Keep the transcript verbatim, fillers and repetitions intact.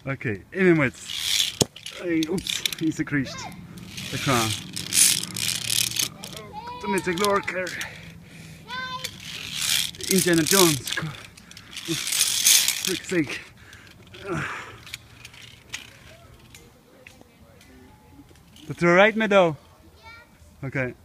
Okay, even met. Hey, oeps, is gecrashed. De kraan. Toen is de Lorker. Indiana Jones. Frick's sake. That's alright, Meadow? Okay.